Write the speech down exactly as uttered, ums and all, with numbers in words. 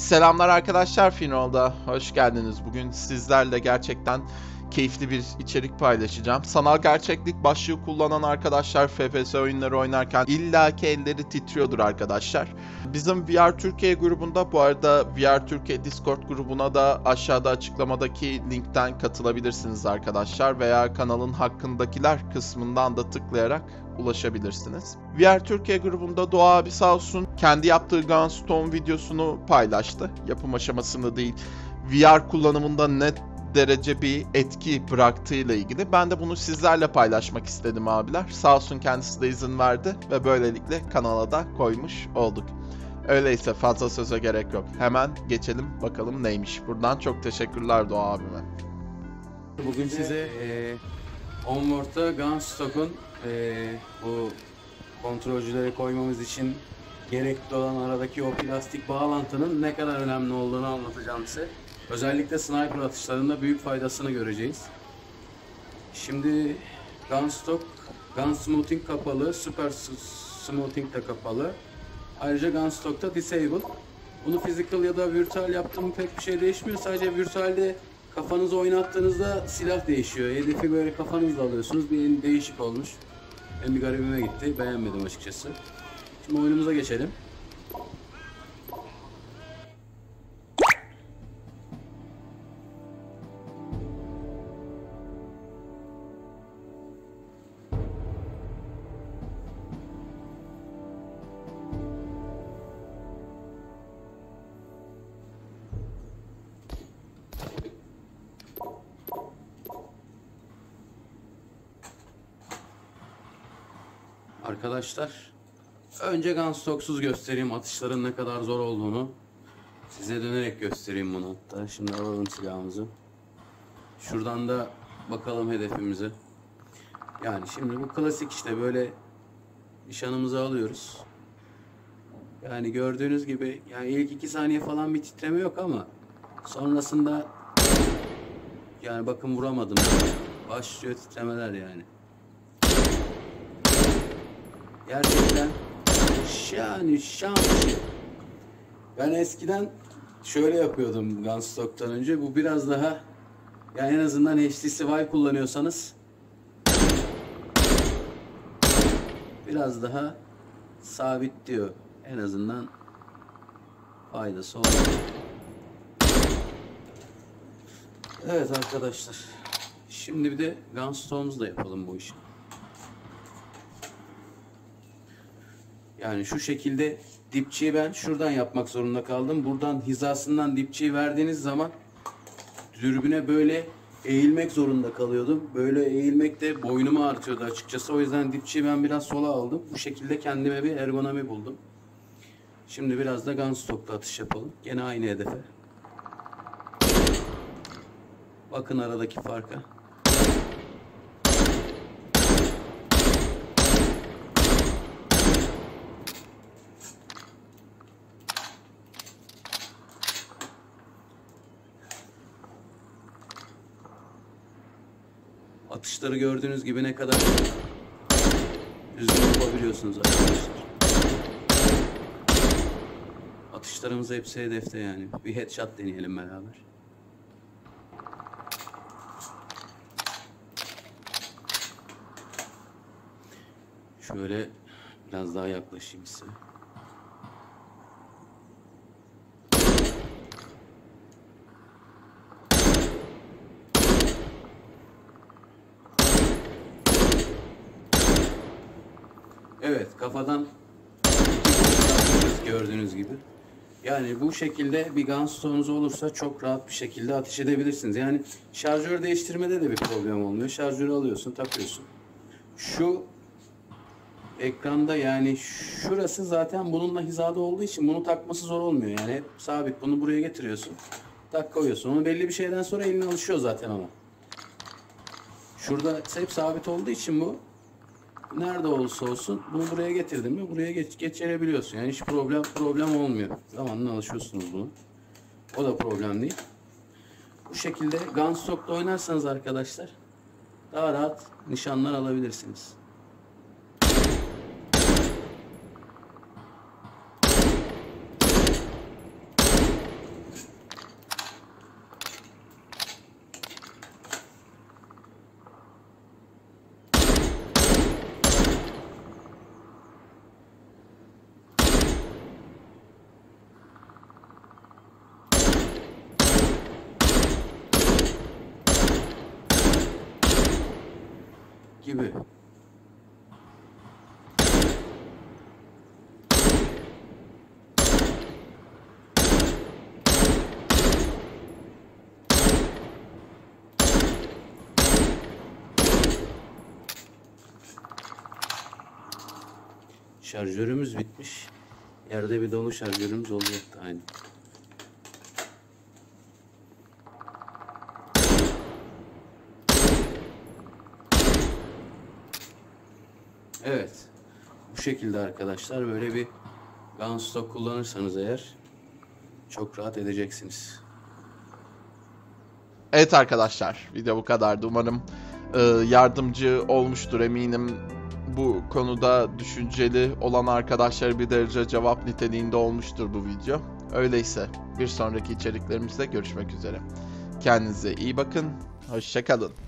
Selamlar arkadaşlar, Finol'da hoş geldiniz. Bugün sizlerle gerçekten keyifli bir içerik paylaşacağım. Sanal gerçeklik başlığı kullanan arkadaşlar F P S oyunları oynarken illaki elleri titriyordur arkadaşlar. Bizim V R Türkiye grubunda, bu arada V R Türkiye Discord grubuna da aşağıda açıklamadaki linkten katılabilirsiniz arkadaşlar. Veya kanalın hakkındakiler kısmından da tıklayarak ulaşabilirsiniz. V R Türkiye grubunda Doğa abi sağ olsun kendi yaptığı Gunstone videosunu paylaştı. Yapım aşamasında değil, V R kullanımında ne derece bir etki bıraktığıyla ilgili. Ben de bunu sizlerle paylaşmak istedim abiler. Sağ olsun kendisi de izin verdi ve böylelikle kanala da koymuş olduk. Öyleyse fazla söze gerek yok. Hemen geçelim bakalım neymiş. Buradan çok teşekkürler Doğa abime. Bugün size e, Onward'da Gunstock'un e, bu kontrolcülere koymamız için gerekli olan aradaki o plastik bağlantının ne kadar önemli olduğunu anlatacağım size. Özellikle sniper atışlarında büyük faydasını göreceğiz. Şimdi Gunstock, Gun Smoothing kapalı, Super Smoothing de kapalı. Ayrıca Gunstock'ta Disable. Bunu physical ya da virtual yaptığım pek bir şey değişmiyor. Sadece virtualde kafanızı oynattığınızda silah değişiyor. Hedefi böyle kafanızla alıyorsunuz. Bir değişik olmuş. Benim bir garibime gitti. Beğenmedim açıkçası. Şimdi oyunumuza geçelim. Arkadaşlar, önce Gunstock'suz göstereyim atışların ne kadar zor olduğunu. Size dönerek göstereyim bunu hatta. Şimdi alalım silahımızı. Şuradan da bakalım hedefimizi. Yani şimdi bu klasik işte böyle nişanımızı alıyoruz. Yani gördüğünüz gibi yani ilk iki saniye falan bir titreme yok ama sonrasında yani bakın vuramadım. Başlıyor titremeler yani. Gerçekten yani şans. Ben eskiden şöyle yapıyordum Gunstock'tan önce. Bu biraz daha yani en azından H D C Vive kullanıyorsanız biraz daha sabit diyor. En azından faydası oluyor. Evet arkadaşlar. Şimdi bir de Gunstone'umuzla yapalım bu işi. Yani şu şekilde dipçiyi ben şuradan yapmak zorunda kaldım. Buradan hizasından dipçiyi verdiğiniz zaman dürbüne böyle eğilmek zorunda kalıyordum. Böyle eğilmek de boynumu artıyordu açıkçası. O yüzden dipçiyi ben biraz sola aldım. Bu şekilde kendime bir ergonomi buldum. Şimdi biraz da Gunstock'la atış yapalım. Gene aynı hedefe. Bakın aradaki farka. Atışları gördüğünüz gibi ne kadar düzgün yapabiliyorsunuz arkadaşlar. Atışlarımız hepsi hedefte yani. Bir headshot deneyelim beraber. Şöyle biraz daha yaklaşayım size. Evet, kafadan gördüğünüz gibi. Yani bu şekilde bir Gunstone'unuz olursa çok rahat bir şekilde ateş edebilirsiniz. Yani şarjör değiştirmede de bir problem olmuyor. Şarjörü alıyorsun, takıyorsun. Şu ekranda yani şurası zaten bununla hizada olduğu için bunu takması zor olmuyor. Yani hep sabit. Bunu buraya getiriyorsun. Tak koyuyorsun. Onu belli bir şeyden sonra eline alışıyor zaten ama. Şurada hep sabit olduğu için bu nerede olursa olsun bunu buraya getirdim mi buraya geç, geçirebiliyorsun. Yani hiç problem problem olmuyor. Zamanla alışıyorsunuz bunu. O da problem değil. Bu şekilde Gunstock'ta oynarsanız arkadaşlar daha rahat nişanlar alabilirsiniz. gibi. Şarjörümüz bitmiş. Yerde bir dolu şarjörümüz olacaktı aynı. Evet. Bu şekilde arkadaşlar, böyle bir Gunstock kullanırsanız eğer çok rahat edeceksiniz. Evet arkadaşlar, video bu kadardı. Umarım e, yardımcı olmuştur, eminim. Bu konuda düşünceli olan arkadaşlar bir derece cevap niteliğinde olmuştur bu video. Öyleyse bir sonraki içeriklerimizde görüşmek üzere. Kendinize iyi bakın. Hoşça kalın.